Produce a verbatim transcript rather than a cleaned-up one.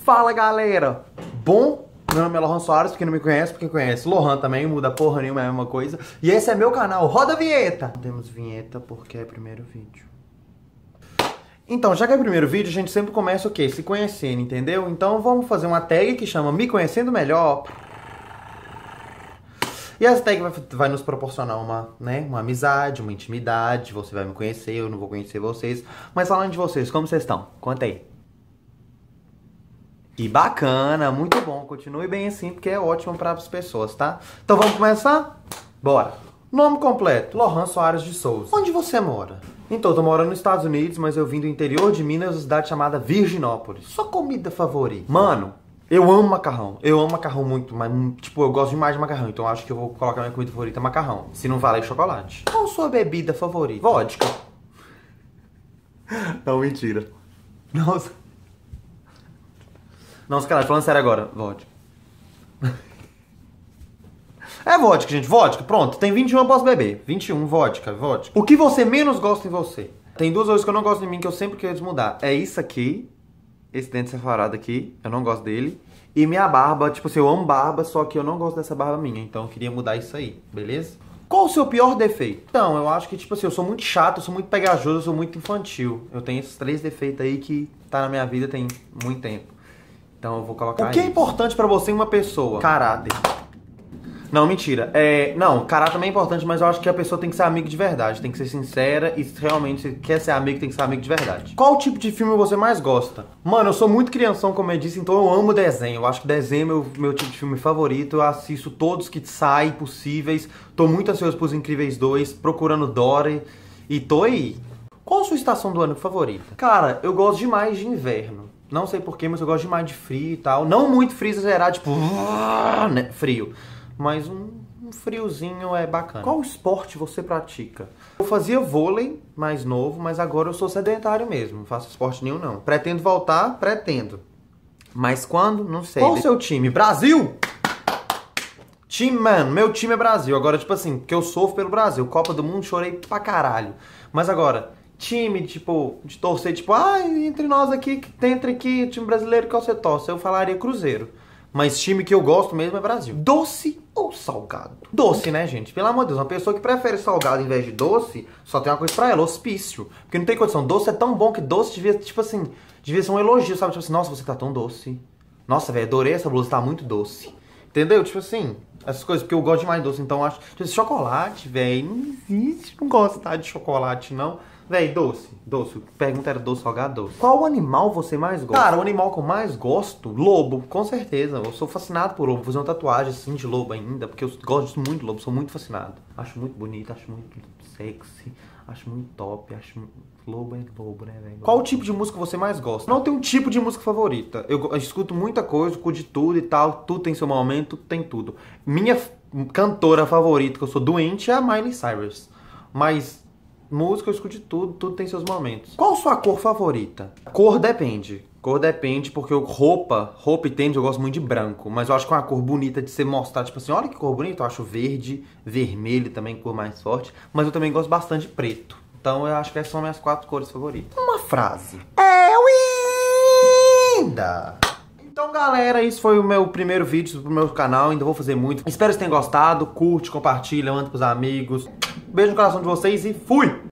Fala, galera! Bom? Meu nome é Lohan Soares, pra quem não me conhece, pra quem conhece, Lohan também, muda porra nenhuma, é a mesma coisa. E esse é meu canal, roda a vinheta! Não temos vinheta porque é primeiro vídeo. Então, já que é o primeiro vídeo, a gente sempre começa o quê? Se conhecendo, entendeu? Então vamos fazer uma tag que chama Me Conhecendo Melhor. E essa tag vai, vai nos proporcionar uma, né, uma amizade, uma intimidade. Você vai me conhecer, eu não vou conhecer vocês. Mas falando de vocês, como vocês estão? Conta aí. Que bacana, muito bom. Continue bem assim, porque é ótimo para as pessoas, tá? Então vamos começar? Bora! Nome completo, Lohan Soares de Souza. Onde você mora? Então, eu tô morando nos Estados Unidos, mas eu vim do interior de Minas, uma cidade chamada Virginópolis. Sua comida favorita? Mano, eu amo macarrão. Eu amo macarrão muito, mas, tipo, eu gosto demais de macarrão. Então, eu acho que eu vou colocar minha comida favorita macarrão. Se não valer chocolate. Qual sua bebida favorita? Vodka. Não, mentira. Nossa. Nossa, caralho, falando sério agora. Vodka. É vodka, gente. Vodka. Pronto. Tem vinte e um, eu posso beber. vinte e um, vodka. Vodka. O que você menos gosta em você? Tem duas coisas que eu não gosto em mim que eu sempre quero mudar. É isso aqui. Esse dente separado aqui. Eu não gosto dele. E minha barba. Tipo assim, eu amo barba, só que eu não gosto dessa barba minha. Então eu queria mudar isso aí. Beleza? Qual o seu pior defeito? Então, eu acho que, tipo assim, eu sou muito chato, eu sou muito pegajoso, eu sou muito infantil. Eu tenho esses três defeitos aí que tá na minha vida tem muito tempo. Então eu vou colocar. O que é importante pra você em uma pessoa? Caráter. Não, mentira. É, não, caráter também é importante, mas eu acho que a pessoa tem que ser amigo de verdade. Tem que ser sincera e se realmente você quer ser amigo, tem que ser amigo de verdade. Qual tipo de filme você mais gosta? Mano, eu sou muito crianção, como eu disse, então eu amo desenho. Eu acho que desenho é meu, meu tipo de filme favorito. Eu assisto todos que saem possíveis. Tô muito ansioso pros Incríveis dois, procurando Dory. E tô aí. Qual a sua estação do ano favorita? Cara, eu gosto demais de inverno. Não sei porquê, mas eu gosto demais de frio e tal. Não muito frio exagerado, tipo... né, frio. Mas um, um friozinho é bacana. Qual esporte você pratica? Eu fazia vôlei mais novo, mas agora eu sou sedentário mesmo. Não faço esporte nenhum, não. Pretendo voltar? Pretendo. Mas quando? Não sei. Qual o seu time? Brasil! Time, mano, meu time é Brasil. Agora, tipo assim, porque eu sofro pelo Brasil. Copa do Mundo, chorei pra caralho. Mas agora, time, tipo, de torcer, tipo, ah, entre nós aqui, que tem entre aqui, time brasileiro que você torce. Eu falaria Cruzeiro. Mas time que eu gosto mesmo é Brasil. Doce ou salgado? Doce, né, gente? Pelo amor de Deus, uma pessoa que prefere salgado em vez de doce, só tem uma coisa pra ela, hospício. Porque não tem condição. Doce é tão bom que doce devia, tipo assim, devia ser um elogio, sabe? Tipo assim, nossa, você tá tão doce. Nossa, velho, adorei essa blusa, tá muito doce. Entendeu? Tipo assim, essas coisas, porque eu gosto demais de doce, então eu acho... Tipo, chocolate, velho, não existe, não gostar de chocolate, não. Véi, doce, doce. Pergunta era doce, salgado, doce. Qual animal você mais gosta? Cara, o animal que eu mais gosto, lobo, com certeza. Eu sou fascinado por lobo. Vou fazer uma tatuagem assim de lobo ainda, porque eu gosto muito de lobo, sou muito fascinado. Acho muito bonito, acho muito sexy, acho muito top, acho... Lobo é lobo, né, velho? Qual o tipo de música você mais gosta? Não tem um tipo de música favorita. Eu, eu escuto muita coisa, escuto de tudo e tal. Tudo tem seu momento, tudo tem tudo. Minha cantora favorita, que eu sou doente, é a Miley Cyrus. Mas... música eu escuto de tudo, tudo tem seus momentos. Qual sua cor favorita? Cor depende. Cor depende porque eu, roupa, roupa e tênis eu gosto muito de branco. Mas eu acho que é uma cor bonita de você mostrar, tipo assim, olha que cor bonita. Eu acho verde, vermelho também, cor mais forte. Mas eu também gosto bastante de preto. Então eu acho que essas são minhas quatro cores favoritas. Uma frase. É linda! Então, galera, esse foi o meu primeiro vídeo pro meu canal. Ainda vou fazer muito. Espero que vocês tenham gostado. Curte, compartilha, manda pros amigos. Beijo no coração de vocês e fui!